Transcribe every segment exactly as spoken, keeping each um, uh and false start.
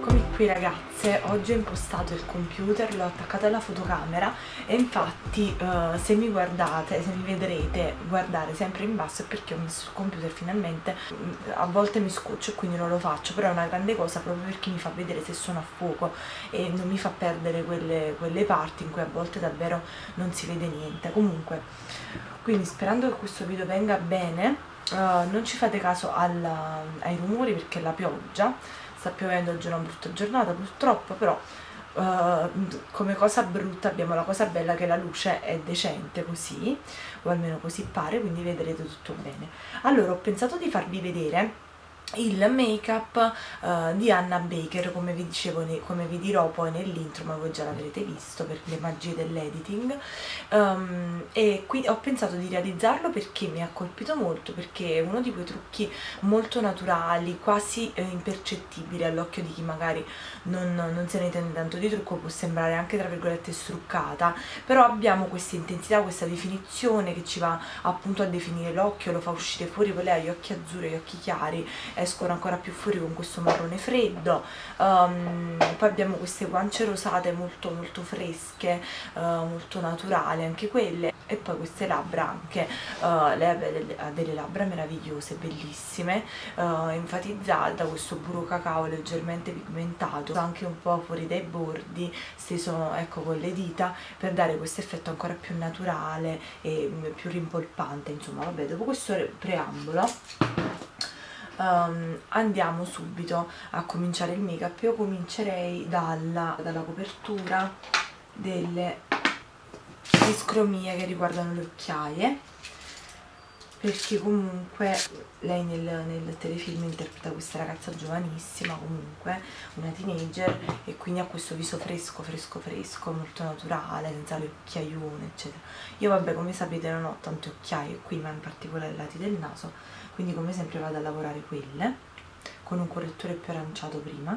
Eccomi qui ragazze, oggi ho impostato il computer, l'ho attaccato alla fotocamera e infatti uh, se mi guardate, se mi vedrete guardare sempre in basso è perché ho messo il computer finalmente. A volte mi scoccio e quindi non lo faccio, però è una grande cosa proprio perché mi fa vedere se sono a fuoco e non mi fa perdere quelle, quelle parti in cui a volte davvero non si vede niente. Comunque, quindi sperando che questo video venga bene, uh, non ci fate caso alla, ai rumori perché la pioggia sta piovendo, oggi è una brutta giornata purtroppo, però uh, come cosa brutta abbiamo la cosa bella che la luce è decente così, o almeno così pare, quindi vedrete tutto bene. Allora ho pensato di farvi vedere il make up uh, di Hannah Baker, come vi dicevo, come vi dirò poi nell'intro, ma voi già l'avrete visto per le magie dell'editing. Um, e qui ho pensato di realizzarlo perché mi ha colpito molto, perché è uno di quei trucchi molto naturali, quasi eh, impercettibili all'occhio di chi magari non, non se ne intende tanto di trucco, può sembrare anche tra virgolette struccata, però abbiamo questa intensità, questa definizione che ci va appunto a definire l'occhio, lo fa uscire fuori, poi lei ha gli occhi azzurri, gli occhi chiari escono ancora più fuori con questo marrone freddo. Um, poi abbiamo queste guance rosate molto molto fresche, uh, molto naturali anche quelle, e poi queste labbra anche, uh, lei ha delle, ha delle labbra meravigliose, bellissime, uh, enfatizzate da questo burro cacao leggermente pigmentato, anche un po' fuori dai bordi, steso ecco con le dita per dare questo effetto ancora più naturale e più rimpolpante. Insomma, vabbè, dopo questo preambolo Um, andiamo subito a cominciare il make up. Io comincerei dalla, dalla copertura delle discromie che riguardano le occhiaie, perché comunque lei nel, nel telefilm interpreta questa ragazza giovanissima, comunque una teenager, e quindi ha questo viso fresco fresco fresco, molto naturale, senza le occhiaione eccetera. Io vabbè, come sapete non ho tante occhiaie qui, ma in particolare ai lati del naso, quindi come sempre vado a lavorare quelle con un correttore più aranciato prima.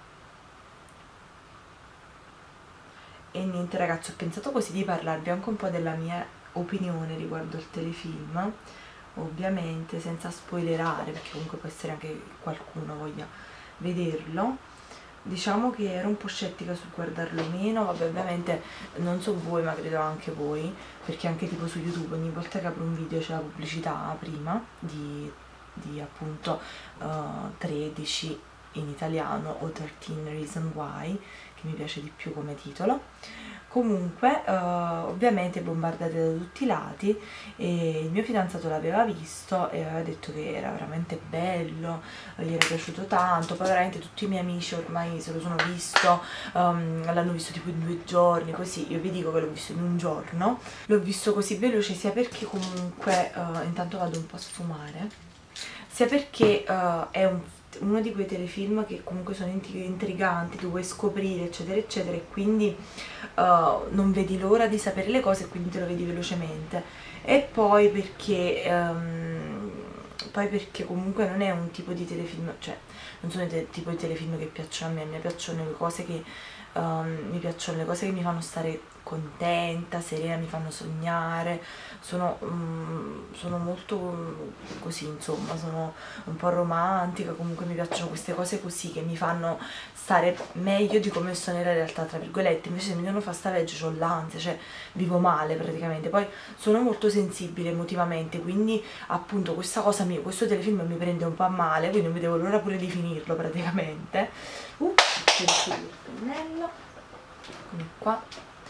E niente ragazzi, ho pensato così di parlarvi anche un po' della mia opinione riguardo il telefilm, ovviamente senza spoilerare, perché comunque può essere anche che qualcuno voglia vederlo. Diciamo che ero un po' scettica sul guardarlo o meno, vabbè, ovviamente non so voi, ma credo anche voi, perché anche tipo su YouTube ogni volta che apro un video c'è la pubblicità prima di, di appunto uh, tredici in italiano o tredici Reason Why, che mi piace di più come titolo. Comunque uh, ovviamente bombardate da tutti i lati, e il mio fidanzato l'aveva visto e aveva detto che era veramente bello, gli era piaciuto tanto. Poi veramente tutti i miei amici ormai se lo sono visto, um, l'hanno visto tipo in due giorni, così. Io vi dico che l'ho visto in un giorno, l'ho visto così veloce, sia perché comunque uh, intanto vado un po' a sfumare, sia perché uh, è un uno di quei telefilm che comunque sono intriganti, tu vuoi scoprire eccetera eccetera, e quindi uh, non vedi l'ora di sapere le cose e quindi te lo vedi velocemente. E poi perché um, poi perché comunque non è un tipo di telefilm, cioè non sono il tipo di telefilm che piacciono a me. A me piacciono le cose che um, mi piacciono le cose che mi fanno stare contenta, serena, mi fanno sognare, sono, um, sono molto così, insomma, sono un po' romantica, comunque mi piacciono queste cose così che mi fanno stare meglio di come sono nella realtà, tra virgolette. Invece se mi devono far stare peggio, ho l'ansia, cioè vivo male praticamente. Poi sono molto sensibile emotivamente, quindi appunto questa cosa, mi, questo telefilm mi prende un po' a male, quindi non vedevo l'ora pure di finirlo praticamente. Uh, il pennello, eccomi qua.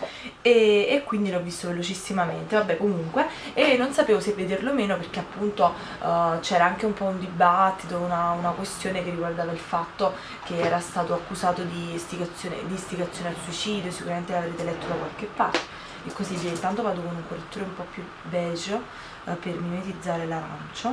E, e quindi l'ho visto velocissimamente, vabbè, comunque, e non sapevo se vederlo o meno, perché appunto uh, c'era anche un po' un dibattito, una, una questione che riguardava il fatto che era stato accusato di istigazione, di istigazione al suicidio, sicuramente l'avrete letto da qualche parte e così via. Intanto vado con un correttore un po' più beige uh, per mimetizzare l'arancio,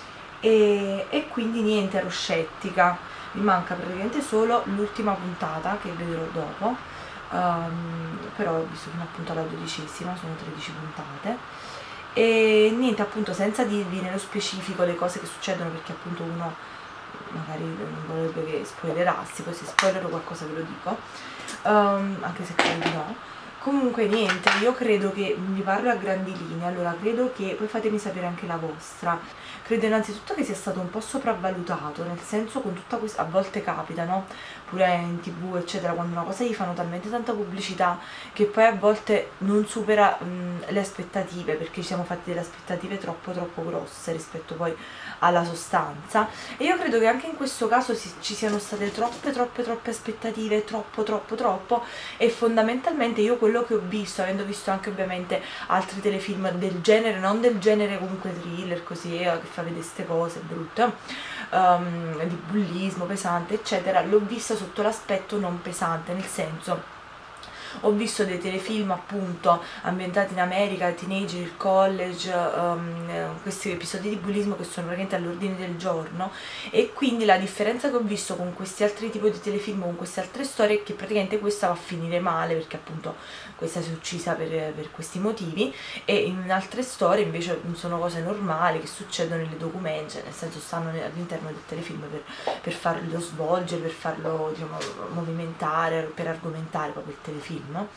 e, e quindi niente, ero scettica. Mi manca praticamente solo l'ultima puntata che vedrò dopo. Um, però ho visto fino appunto alla dodicesima, sono tredici puntate, e niente, appunto senza dirvi nello specifico le cose che succedono, perché appunto uno magari non vorrebbe che spoilerassi, poi se spoilerò qualcosa ve lo dico, um, anche se credo di no. Comunque niente, io credo che, vi parlo a grandi linee, allora credo che, poi fatemi sapere anche la vostra, credo innanzitutto che sia stato un po' sopravvalutato, nel senso, con tutta questa, a volte capita, no? Pure in tv eccetera, quando una cosa gli fanno talmente tanta pubblicità che poi a volte non supera mh, le aspettative, perché ci siamo fatti delle aspettative troppo troppo grosse rispetto poi alla sostanza, e io credo che anche in questo caso si, ci siano state troppe troppe troppe aspettative, troppo troppo troppo, e fondamentalmente io quello che ho visto, avendo visto anche ovviamente altri telefilm del genere, non del genere comunque thriller così, eh, che fa vedere queste cose brutte, um, di bullismo pesante eccetera, l'ho vista sotto l'aspetto non pesante, nel senso, ho visto dei telefilm appunto ambientati in America, teenager, il college, um, questi episodi di bullismo che sono praticamente all'ordine del giorno, e quindi la differenza che ho visto con questi altri tipi di telefilm, con queste altre storie, è che praticamente questa va a finire male, perché appunto questa si è uccisa per, per questi motivi, e in altre storie invece sono cose normali che succedono nelle documenti, nel senso stanno all'interno del telefilm per, per farlo svolgere, per farlo diciamo movimentare, per argomentare proprio il telefilm.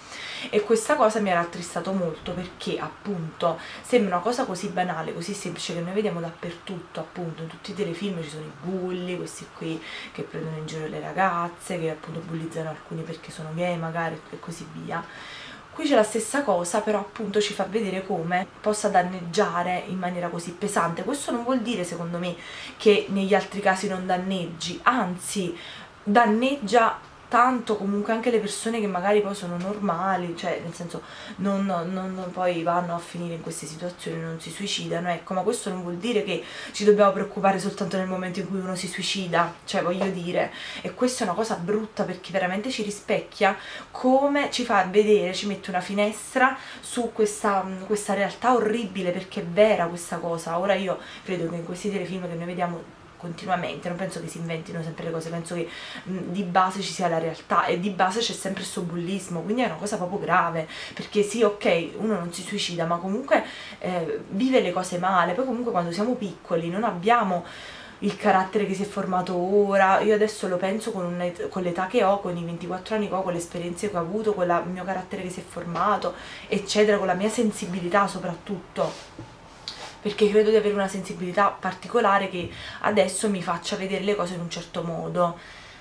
E questa cosa mi ha rattristato molto, perché appunto sembra una cosa così banale, così semplice, che noi vediamo dappertutto, appunto in tutti i telefilm ci sono i bulli, questi qui che prendono in giro le ragazze, che appunto bullizzano alcuni perché sono gay magari e così via. Qui c'è la stessa cosa, però appunto ci fa vedere come possa danneggiare in maniera così pesante. Questo non vuol dire, secondo me, che negli altri casi non danneggi, anzi danneggia tanto comunque anche le persone che magari poi sono normali, cioè nel senso non, non, non poi vanno a finire in queste situazioni, non si suicidano, ecco, ma questo non vuol dire che ci dobbiamo preoccupare soltanto nel momento in cui uno si suicida, cioè voglio dire, e questa è una cosa brutta, perché veramente ci rispecchia, come ci fa vedere, ci mette una finestra su questa, questa realtà orribile, perché è vera questa cosa. Ora io credo che in questi telefilm che noi vediamo continuamente, non penso che si inventino sempre le cose, penso che mh, di base ci sia la realtà, e di base c'è sempre questo bullismo, quindi è una cosa proprio grave, perché sì, ok, uno non si suicida, ma comunque eh, vive le cose male. Poi comunque quando siamo piccoli non abbiamo il carattere che si è formato ora. Io adesso lo penso con, con l'età che ho, con i ventiquattro anni che ho, con le esperienze che ho avuto, con la, il mio carattere che si è formato eccetera, con la mia sensibilità soprattutto, perché credo di avere una sensibilità particolare che adesso mi faccia vedere le cose in un certo modo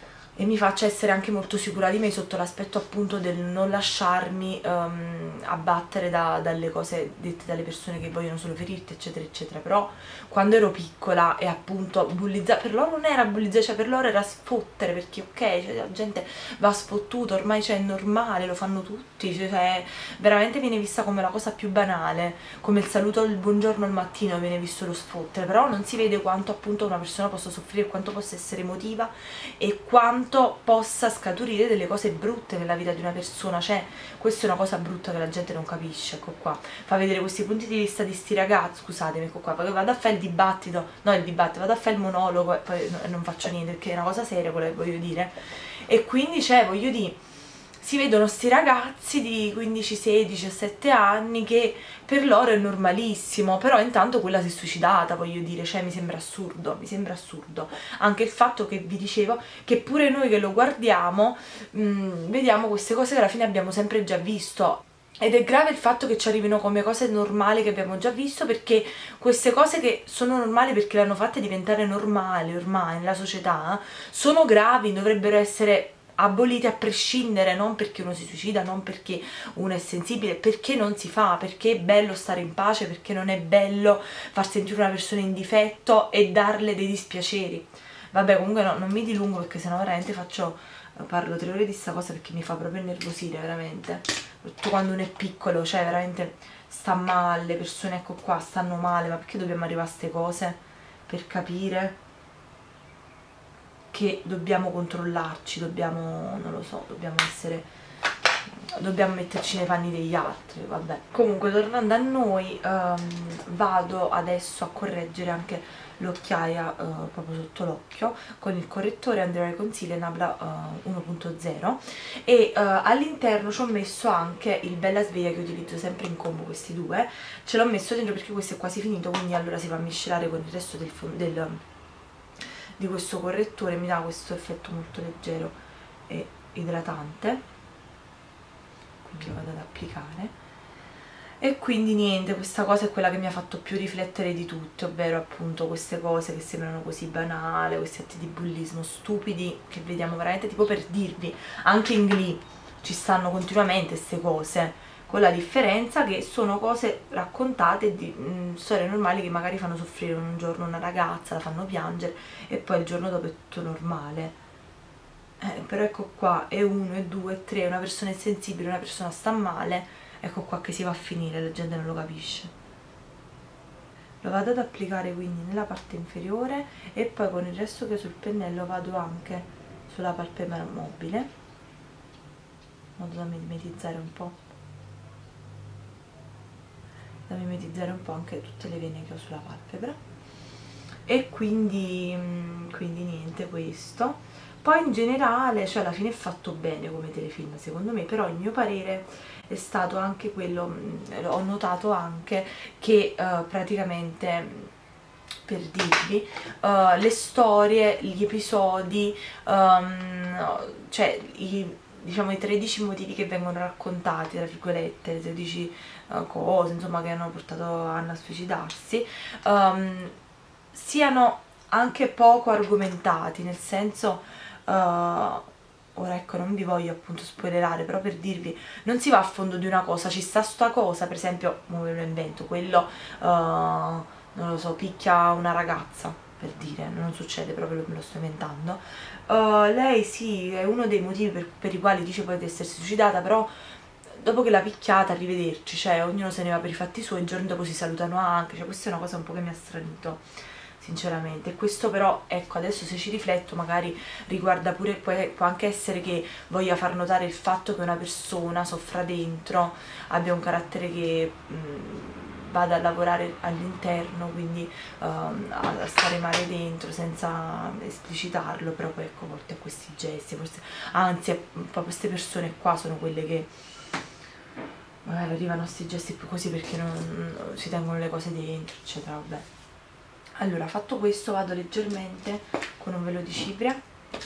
e mi faccia essere anche molto sicura di me, sotto l'aspetto appunto del non lasciarmi um, abbattere da, dalle cose dette dalle persone che vogliono solo ferirti eccetera eccetera. Però quando ero piccola e appunto bullizzare, per loro non era bullizzare, cioè per loro era sfottere, perché ok, cioè, la gente va sfottuta ormai, cioè è normale, lo fanno tutti, cioè veramente viene vista come la cosa più banale, come il saluto, il buongiorno al mattino viene visto lo sfottere, però non si vede quanto appunto una persona possa soffrire, quanto possa essere emotiva e quanto possa scaturire delle cose brutte nella vita di una persona. Cioè questa è una cosa brutta che la gente non capisce. Ecco qua, fa vedere questi punti di vista di sti ragazzi, scusatemi, ecco qua, poi vado a fare il dibattito, no il dibattito, vado a fare il monologo e poi non faccio niente, perché è una cosa seria quello che voglio dire. E quindi cioè voglio dire, si vedono sti ragazzi di quindici, sedici, diciassette anni che per loro è normalissimo, però intanto quella si è suicidata, voglio dire, cioè mi sembra assurdo, mi sembra assurdo. Anche il fatto che vi dicevo che pure noi che lo guardiamo mh, vediamo queste cose che alla fine abbiamo sempre già visto. Ed è grave il fatto che ci arrivino come cose normali che abbiamo già visto, perché queste cose che sono normali perché le hanno fatte diventare normali ormai nella società, sono gravi, dovrebbero essere aboliti a prescindere, non perché uno si suicida, non perché uno è sensibile, perché non si fa, perché è bello stare in pace, perché non è bello far sentire una persona in difetto e darle dei dispiaceri. Vabbè, comunque no, non mi dilungo, perché sennò veramente faccio, parlo tre ore di sta cosa, perché mi fa proprio innervosire veramente, soprattutto quando uno è piccolo, cioè veramente sta male, le persone ecco qua stanno male, ma perché dobbiamo arrivare a queste cose per capire che dobbiamo controllarci, dobbiamo, non lo so, dobbiamo essere, dobbiamo metterci nei panni degli altri, vabbè. Comunque tornando a noi, um, vado adesso a correggere anche l'occhiaia uh, proprio sotto l'occhio con il correttore Andrea Concealer Nabla uh, uno punto zero, e uh, all'interno ci ho messo anche il Bella Sveglia, che utilizzo sempre in combo, questi due ce l'ho messo dentro perché questo è quasi finito, quindi allora si va a miscelare con il resto del, del di questo correttore, mi dà questo effetto molto leggero e idratante, quindi lo vado ad applicare. E quindi niente, questa cosa è quella che mi ha fatto più riflettere di tutte, ovvero appunto queste cose che sembrano così banali, questi atti di bullismo stupidi che vediamo veramente, tipo per dirvi, anche in Glee ci stanno continuamente queste cose, con la differenza che sono cose raccontate di mh, storie normali che magari fanno soffrire un giorno una ragazza, la fanno piangere e poi il giorno dopo è tutto normale. Eh, però ecco qua, è uno, è due, è tre, una persona è sensibile, una persona sta male, ecco qua che si va a finire, la gente non lo capisce. Lo vado ad applicare quindi nella parte inferiore e poi con il resto che ho sul pennello vado anche sulla palpebra mobile, in modo da mimetizzare un po', da mimetizzare un po' anche tutte le vene che ho sulla palpebra. E quindi, quindi niente, questo. Poi in generale, cioè alla fine è fatto bene come telefilm secondo me, però il mio parere è stato anche quello, ho notato anche che uh, praticamente, per dirvi, uh, le storie, gli episodi, um, cioè i, diciamo i tredici motivi che vengono raccontati, tra virgolette, le tredici uh, cose insomma che hanno portato Anna a suicidarsi, um, siano anche poco argomentati, nel senso, uh, ora ecco non vi voglio appunto spoilerare, però per dirvi, non si va a fondo di una cosa, ci sta sta cosa, per esempio, me lo invento, quello, uh, non lo so, picchia una ragazza, per dire, non succede, proprio me lo sto inventando, uh, lei sì, è uno dei motivi per, per i quali dice poi di essersi suicidata, però dopo che l'ha picchiata, arrivederci, cioè ognuno se ne va per i fatti suoi, il giorno dopo si salutano anche, cioè questa è una cosa un po' che mi ha stranito sinceramente. Questo però, ecco, adesso se ci rifletto magari riguarda pure, può, può anche essere che voglia far notare il fatto che una persona soffra dentro, abbia un carattere che mh, vada a lavorare all'interno, quindi um, a stare male dentro senza esplicitarlo, però poi ecco a volte a questi gesti, forse, anzi proprio queste persone qua sono quelle che magari arrivano a questi gesti più così perché non, non si tengono le cose dentro, eccetera, vabbè. Allora, fatto questo vado leggermente con un velo di cipria,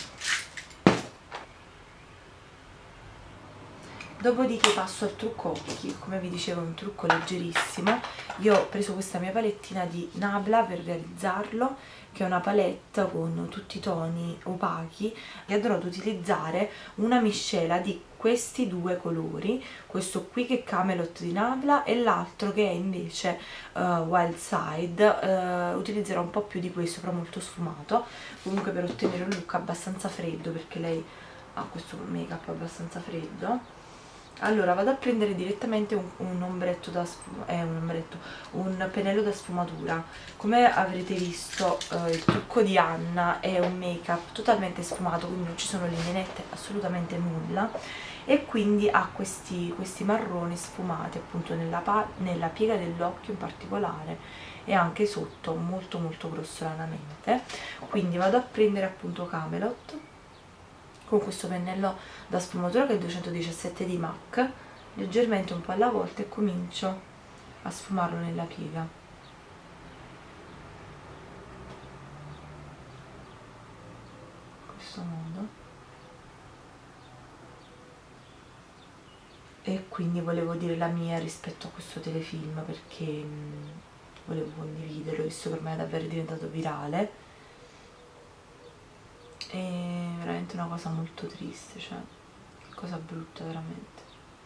dopodiché passo al trucco occhi. Come vi dicevo è un trucco leggerissimo, io ho preso questa mia palettina di Nabla per realizzarlo, che è una palette con tutti i toni opachi, e andrò ad utilizzare una miscela di questi due colori, questo qui che è Camelot di Nabla e l'altro che è invece uh, Wild Side. Uh, utilizzerò un po' più di questo, però molto sfumato, comunque per ottenere un look abbastanza freddo, perché lei ha questo make up abbastanza freddo. Allora vado a prendere direttamente un, un ombretto da sfuma, eh, un ombretto, un pennello da sfumatura. Come avrete visto, eh, il trucco di Anna è un make up totalmente sfumato, quindi non ci sono linee nette, assolutamente nulla, e quindi ha questi, questi marroni sfumati appunto nella, nella piega dell'occhio in particolare e anche sotto, molto molto grossolanamente. Quindi vado a prendere appunto Camelot con questo pennello da sfumatura che è il duecentodiciassette di MAC, leggermente un po' alla volta, e comincio a sfumarlo nella piega. In questo modo. E quindi volevo dire la mia rispetto a questo telefilm, perché mh, volevo condividerlo, visto che ormai è davvero diventato virale. È veramente una cosa molto triste, cioè cosa brutta veramente.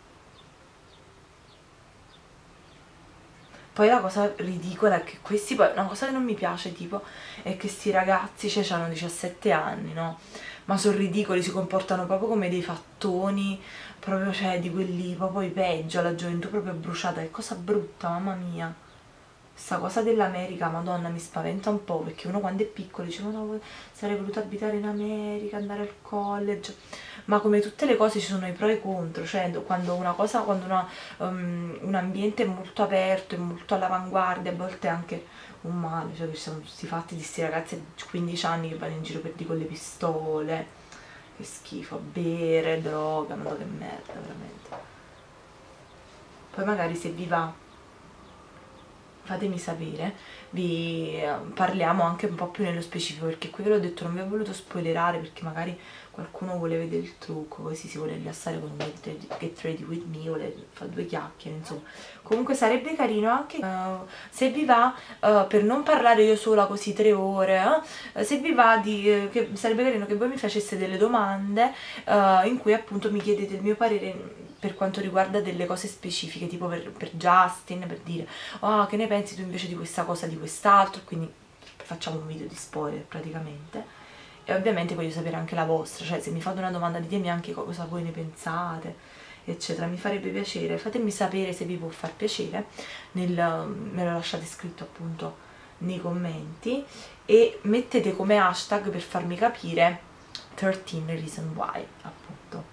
Poi la cosa ridicola è che questi, poi una cosa che non mi piace tipo è che sti ragazzi, cioè hanno diciassette anni, no? Ma sono ridicoli, si comportano proprio come dei fattoni, proprio, cioè di quelli proprio i peggio, la gioventù proprio bruciata, che cosa brutta, mamma mia. Questa cosa dell'America, madonna, mi spaventa un po', perché uno quando è piccolo dice, ma no, sarei voluto abitare in America, andare al college, ma come tutte le cose ci sono i pro e i contro, cioè quando una cosa, quando una, um, un ambiente è molto aperto, è molto all'avanguardia, a volte è anche un male, cioè che ci sono questi fatti di questi ragazzi di quindici anni che vanno in giro per di con le pistole, che schifo, bere, droga, ma che merda, veramente. Poi magari se vi va fatemi sapere, vi parliamo anche un po' più nello specifico, perché qui ve l'ho detto, non vi ho voluto spoilerare perché magari qualcuno vuole vedere il trucco, così si vuole rilassare con un get, get ready with me, vuole fare due chiacchiere, insomma. Comunque sarebbe carino anche uh, se vi va, uh, per non parlare io sola così tre ore, uh, se vi va di, uh, che sarebbe carino che voi mi faceste delle domande uh, in cui appunto mi chiedete il mio parere per quanto riguarda delle cose specifiche, tipo per, per Justin, per dire oh, che ne pensi tu invece di questa cosa, di quest'altro, quindi facciamo un video di spoiler praticamente. E ovviamente voglio sapere anche la vostra, cioè se mi fate una domanda ditemi anche cosa voi ne pensate, eccetera, mi farebbe piacere, fatemi sapere se vi può far piacere, nel, me lo lasciate scritto appunto nei commenti e mettete come hashtag per farmi capire tredici reason why, appunto.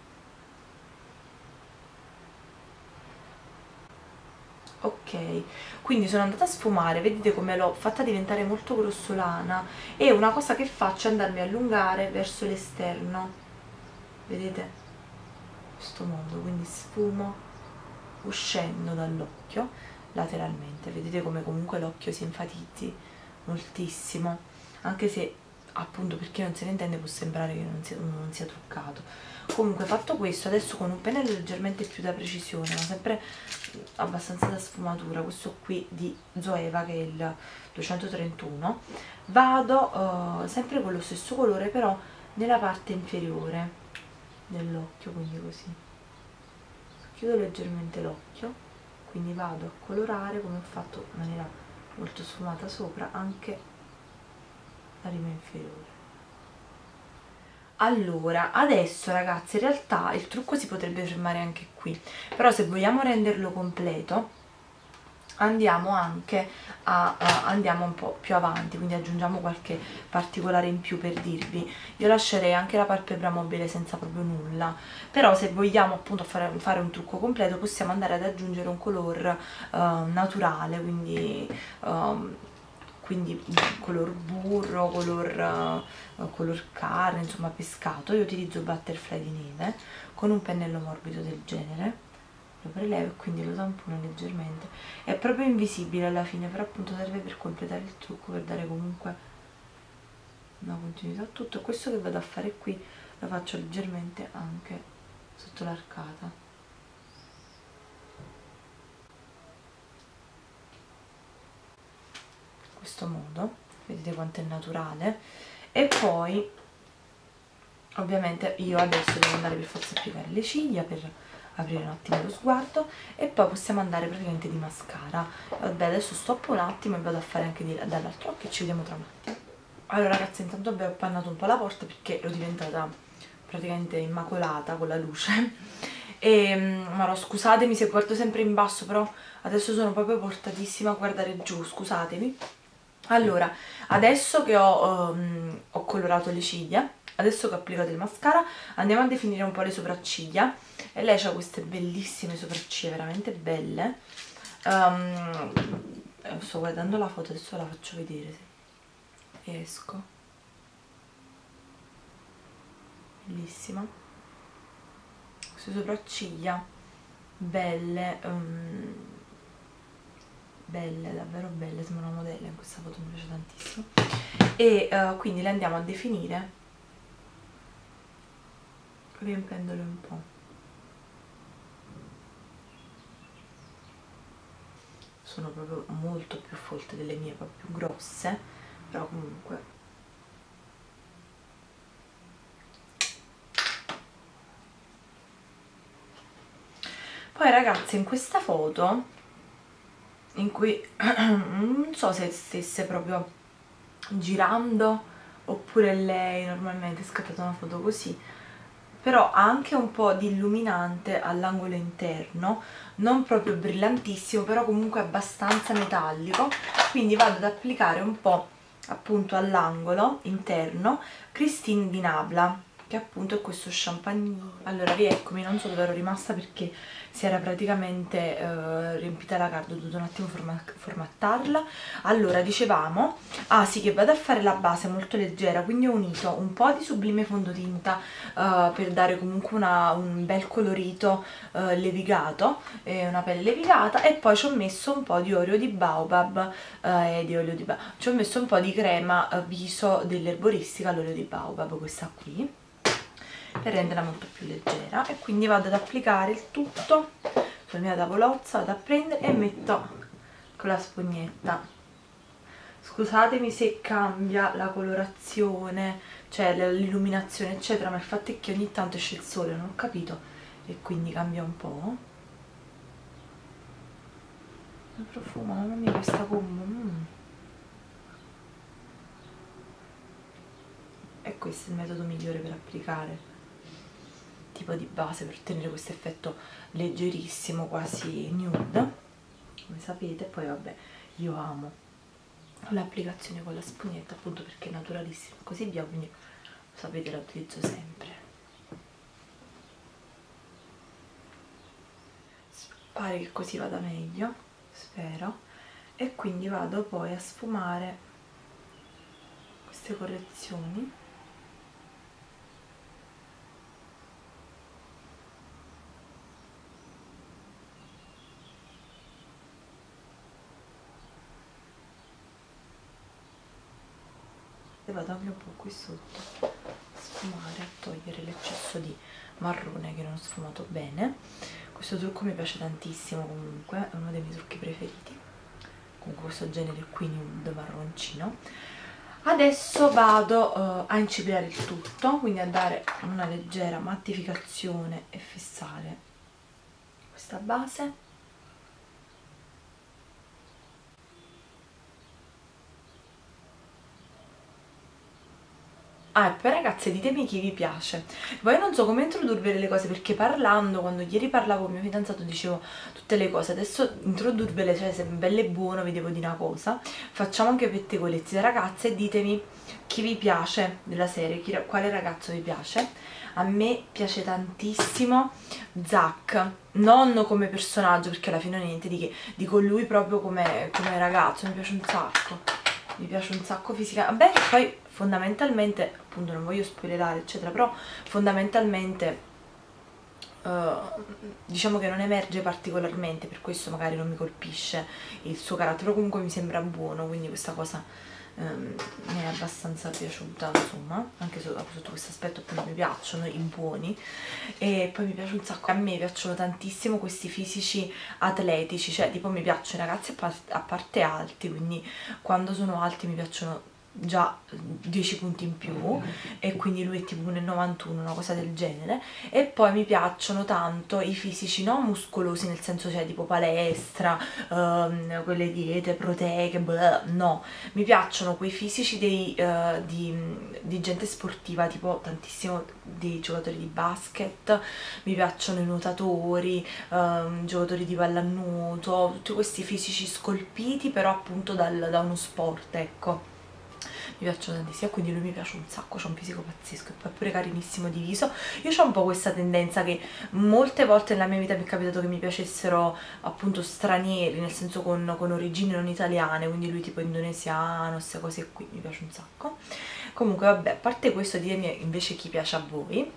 Ok, quindi sono andata a sfumare, vedete come l'ho fatta diventare molto grossolana e una cosa che faccio è andarmi a allungare verso l'esterno, vedete? Questo modo, quindi sfumo uscendo dall'occhio lateralmente, vedete come comunque l'occhio si enfatizzi moltissimo, anche se appunto per chi non se ne intende può sembrare che non sia, non sia truccato. Comunque fatto questo, adesso con un pennello leggermente più da precisione, ma sempre abbastanza da sfumatura, questo qui di Zoeva che è il duecentotrentuno, vado uh, sempre con lo stesso colore però nella parte inferiore dell'occhio, quindi così chiudo leggermente l'occhio, quindi vado a colorare come ho fatto in maniera molto sfumata sopra anche la rima inferiore. Allora, adesso ragazzi, in realtà il trucco si potrebbe fermare anche qui, però se vogliamo renderlo completo andiamo anche a, a andiamo un po' più avanti, quindi aggiungiamo qualche particolare in più per dirvi. Io lascerei anche la palpebra mobile senza proprio nulla, però se vogliamo appunto fare, fare un trucco completo possiamo andare ad aggiungere un color uh, naturale, quindi um, quindi color burro, color, uh, color carne, insomma pescato. Io utilizzo butterfly di neve con un pennello morbido del genere, lo prelevo e quindi lo tampono leggermente, è proprio invisibile alla fine, però appunto serve per completare il trucco, per dare comunque una continuità a tutto. Questo che vado a fare qui lo faccio leggermente anche sotto l'arcata, questo modo, vedete quanto è naturale. E poi ovviamente io adesso devo andare per forza a applicare le ciglia per aprire un attimo lo sguardo e poi possiamo andare praticamente di mascara. Vabbè, adesso stoppo un attimo e vado a fare anche dall'altro occhio e ci vediamo tra un attimo. Allora ragazzi, intanto abbiamo appannato un po' la porta perché ero diventata praticamente immacolata con la luce e ma no, scusatemi se guardo sempre in basso, però adesso sono proprio portatissima a guardare giù, scusatemi. Allora, adesso che ho, um, ho colorato le ciglia, adesso che ho applicato il mascara, andiamo a definire un po' le sopracciglia. E lei ha queste bellissime sopracciglia, veramente belle. Um, sto guardando la foto, adesso la faccio vedere se riesco. Bellissima. Queste sopracciglia belle. Um, belle, davvero belle, sembra una modella in questa foto, mi piace tantissimo. E uh, quindi le andiamo a definire riempendole un po'. Sono proprio molto più folte delle mie, proprio più grosse, però comunque poi ragazzi in questa foto in cui non so se stesse proprio girando oppure lei normalmente è scattata una foto così, però ha anche un po' di illuminante all'angolo interno, non proprio brillantissimo, però comunque abbastanza metallico, quindi vado ad applicare un po' appunto all'angolo interno Christine di Nabla, che appunto è questo champagne. Allora rieccomi, non so dove ero rimasta perché si era praticamente eh, riempita la carta, ho dovuto un attimo forma formattarla. Allora dicevamo, ah sì, che vado a fare la base molto leggera, quindi ho unito un po' di sublime fondotinta eh, per dare comunque una, un bel colorito eh, levigato, eh, una pelle levigata, e poi ci ho messo un po' di olio di baobab eh, e di olio di baobab, ci ho messo un po' di crema eh, viso dell'erboristica all'olio di baobab, questa qui, per renderla molto più leggera. E quindi vado ad applicare il tutto sulla mia tavolozza, vado a prendere e metto con la spugnetta. Scusatemi se cambia la colorazione, cioè l'illuminazione eccetera, ma il fatto è che ogni tanto esce il sole, non ho capito, e quindi cambia un po'. Il profumo, mamma mia, questa gomma, mm. E questo è il metodo migliore per applicare tipo di base, per ottenere questo effetto leggerissimo, quasi nude, come sapete. Poi vabbè, io amo l'applicazione con la spugnetta appunto perché è naturalissima e così via, quindi sapete, la utilizzo sempre. Pare che così vada meglio, spero. E quindi vado poi a sfumare queste correzioni. E vado anche un po' qui sotto a sfumare, a togliere l'eccesso di marrone che non ho sfumato bene. Questo trucco mi piace tantissimo, comunque è uno dei miei trucchi preferiti, comunque questo genere qui nude marroncino. Adesso vado uh, a incipriare il tutto, quindi a dare una leggera mattificazione e fissare questa base. Ah, e poi ragazze, ditemi chi vi piace. Poi non so come introdurvele le cose, perché parlando, quando ieri parlavo con mio fidanzato dicevo tutte le cose, adesso introdurvele, cioè se è bello e buono vi devo dire una cosa. Facciamo anche pettegolezzi da ragazze e ditemi chi vi piace della serie, chi, quale ragazzo vi piace. A me piace tantissimo Zack, non come personaggio perché alla fine non è niente di che, dico lui proprio come, come ragazzo, mi piace un sacco, mi piace un sacco fisicamente. Vabbè, poi fondamentalmente, appunto non voglio spoilerare eccetera, però fondamentalmente uh, diciamo che non emerge particolarmente, per questo magari non mi colpisce il suo carattere, però comunque mi sembra buono, quindi questa cosa um, mi è abbastanza piaciuta, insomma, anche sotto, sotto questo aspetto appunto mi piacciono i buoni. E poi mi piace un sacco, a me piacciono tantissimo questi fisici atletici, cioè tipo mi piacciono i ragazzi a, par a parte alti, quindi quando sono alti mi piacciono già dieci punti in più, e quindi lui è tipo uno virgola novantuno, una cosa del genere. E poi mi piacciono tanto i fisici non muscolosi, nel senso, cioè tipo palestra, um, quelle diete proteiche, blah, no, mi piacciono quei fisici dei, uh, di, di gente sportiva, tipo tantissimo dei giocatori di basket, mi piacciono i nuotatori, um, giocatori di pallanuoto, tutti questi fisici scolpiti però appunto dal, da uno sport, ecco, mi piacciono tantissimo, quindi lui mi piace un sacco, c'ha un fisico pazzesco e poi è pure carinissimo di viso. Io ho un po' questa tendenza che molte volte nella mia vita mi è capitato che mi piacessero appunto stranieri, nel senso con, con origini non italiane, quindi lui tipo indonesiano, queste cose qui, mi piace un sacco. Comunque vabbè, a parte questo, ditemi invece chi piace a voi.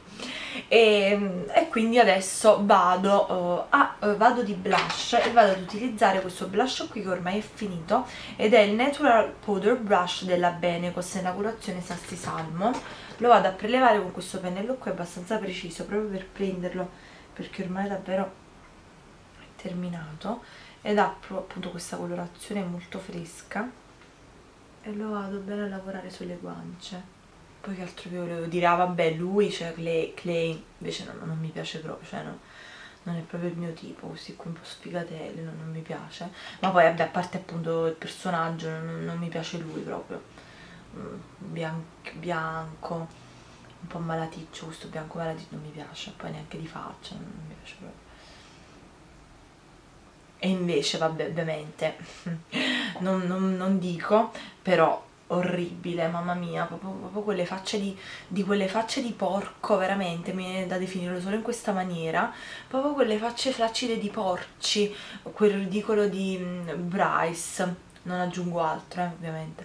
E, e quindi adesso vado, uh, a, uh, vado di blush e vado ad utilizzare questo blush qui che ormai è finito, ed è il Natural Powder Brush della Benecos nella colorazione Sassy Salmon. Lo vado a prelevare con questo pennello qui abbastanza preciso, proprio per prenderlo, perché ormai davvero è terminato, ed ha appunto questa colorazione molto fresca, e lo vado bene a lavorare sulle guance. Poi che altro vi volevo dire? Ah vabbè, lui, cioè Clay, Clay invece no, non mi piace proprio, cioè no, non è proprio il mio tipo, questi qui un po' sfigatelli, non, non mi piace. Ma poi vabbè, a parte appunto il personaggio, non, non mi piace lui proprio. Bianco, bianco, un po' malaticcio, questo bianco malaticcio non mi piace, poi neanche di faccia, non, non mi piace proprio. E invece, vabbè, ovviamente, non, non, non dico, però orribile, mamma mia, proprio, proprio quelle facce di, di quelle facce di porco, veramente, mi viene da definirlo solo in questa maniera, proprio quelle facce flaccide di porci, quel ridicolo di mm, Bryce, non aggiungo altro, eh, ovviamente.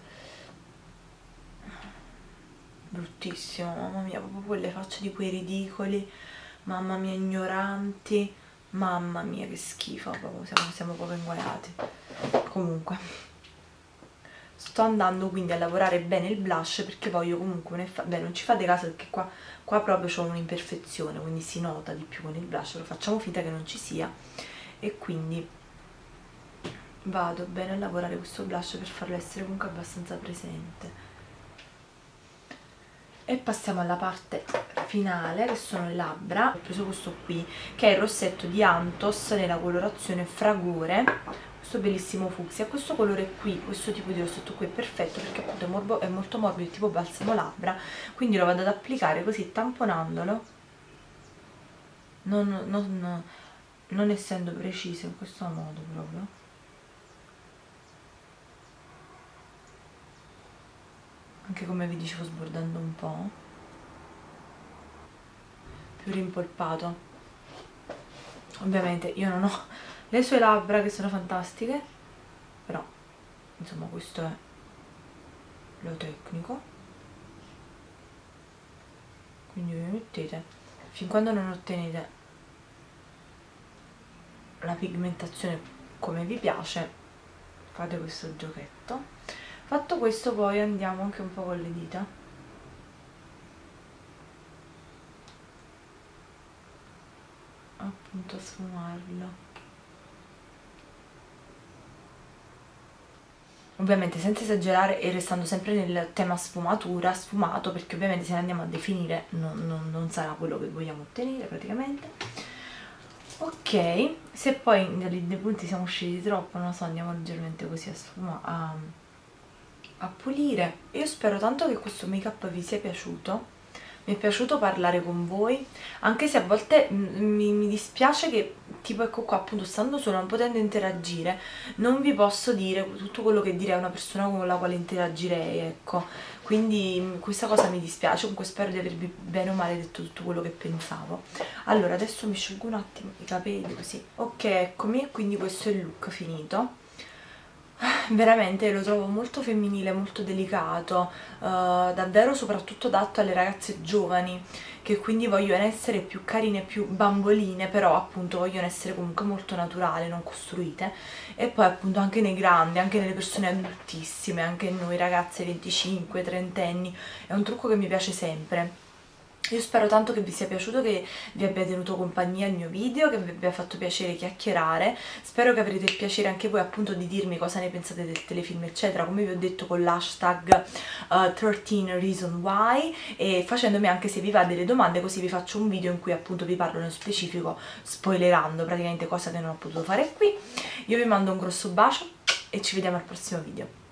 Bruttissimo, mamma mia, proprio quelle facce di quei ridicoli, mamma mia, ignoranti, mamma mia, che schifo, proprio, siamo, siamo proprio inguaiati. Comunque, sto andando quindi a lavorare bene il blush perché voglio comunque, ne fa, beh, non ci fate caso perché qua, qua proprio c'ho un'imperfezione, quindi si nota di più con il blush, lo facciamo finta che non ci sia, e quindi vado bene a lavorare questo blush per farlo essere comunque abbastanza presente. E passiamo alla parte finale, che sono le labbra. Ho preso questo qui, che è il rossetto di Anthos nella colorazione Fragore, questo bellissimo fucsia. Questo colore qui, questo tipo di rossetto qui è perfetto perché appunto è, morbo, è molto morbido, tipo balsamo labbra, quindi lo vado ad applicare così tamponandolo, non, non, non essendo preciso in questo modo proprio. Anche come vi dicevo, sbordando un po', più rimpolpato. Ovviamente io non ho le sue labbra che sono fantastiche, però insomma questo è lo tecnico, quindi vi mettete, fin quando non ottenete la pigmentazione come vi piace, fate questo giochetto. Fatto questo, poi andiamo anche un po' con le dita, appunto a sfumarlo, ovviamente senza esagerare e restando sempre nel tema sfumatura, sfumato, perché ovviamente se ne andiamo a definire non, non, non sarà quello che vogliamo ottenere praticamente. Ok, se poi nei, nei punti siamo usciti troppo, non lo so, andiamo leggermente così a sfumare, a, a pulire. Io spero tanto che questo make up vi sia piaciuto. Mi è piaciuto parlare con voi, anche se a volte mi, mi dispiace che, tipo, ecco qua, appunto, stando sola, non potendo interagire, non vi posso dire tutto quello che direi a una persona con la quale interagirei, ecco. Quindi questa cosa mi dispiace, comunque spero di avervi bene o male detto tutto quello che pensavo. Allora, adesso mi sciolgo un attimo i capelli, così. Ok, eccomi, e quindi questo è il look finito. Veramente lo trovo molto femminile, molto delicato, uh, davvero soprattutto adatto alle ragazze giovani, che quindi vogliono essere più carine, più bamboline, però appunto vogliono essere comunque molto naturali, non costruite. E poi appunto anche nei grandi, anche nelle persone adultissime, anche noi ragazze venticinque trentenni, è un trucco che mi piace sempre. Io spero tanto che vi sia piaciuto, che vi abbia tenuto compagnia il mio video, che vi abbia fatto piacere chiacchierare. Spero che avrete il piacere anche voi appunto di dirmi cosa ne pensate del telefilm eccetera, come vi ho detto con l'hashtag uh, tredici reason why, e facendomi anche, se vi va, delle domande, così vi faccio un video in cui appunto vi parlo nello specifico, spoilerando praticamente cosa che non ho potuto fare qui. Io vi mando un grosso bacio e ci vediamo al prossimo video.